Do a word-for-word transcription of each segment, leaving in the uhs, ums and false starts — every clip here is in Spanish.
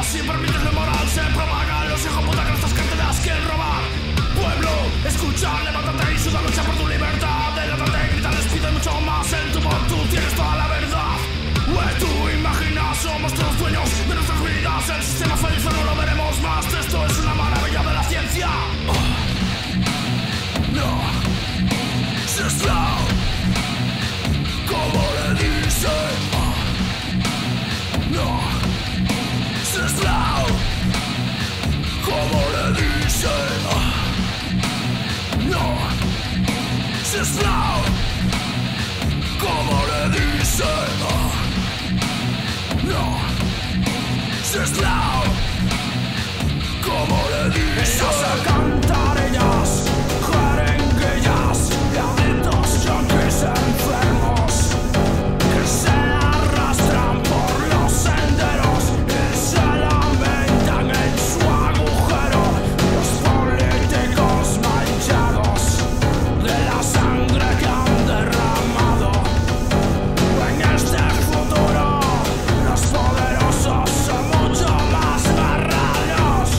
Si permites la moral se propagan los hijos puta que nuestras carteras quieren robar. Pueblo, escucha, levántate y suda, lucha por tu libertad. Delántate, grita, les pide mucho más. En tu voz tú tienes toda la verdad. O es tú imaginas, somos todos dueños de nuestras vidas. El sistema feliz no lo veremos más. Esto es una maravilla de la ciencia. Oh. No, se slow, como le dice. Oh. No, se slow, como le dice. Oh. No, se slow, como le dice. Oh. No, se slow, como le dice. Ellas a cantar, ellas jeringuillas, gatitos junkies enfermos que se arrastran por los senderos y se lamentan en su agujero. Los políticos manchados de la sangre que han derramado. En este futuro los poderosos son mucho más marranos.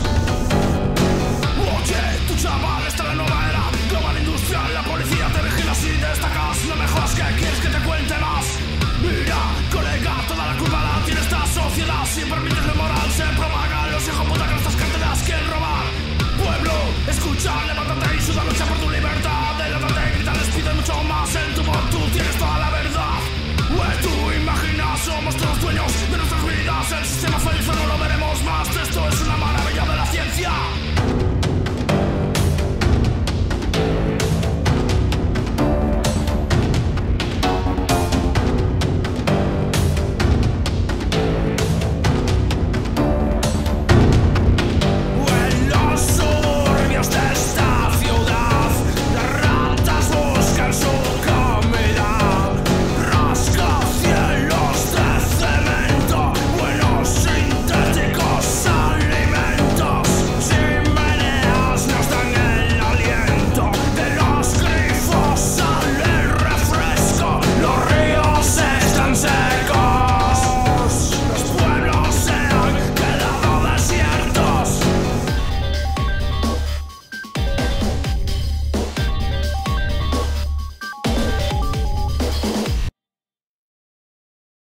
Oye, tu chaval, esta es la nueva era global industrial. La policía te vigila si destacas. Lo mejor es que quieres que te cuente más. Mira, colega, toda la culpa la tiene esta sociedad. Si permites la moral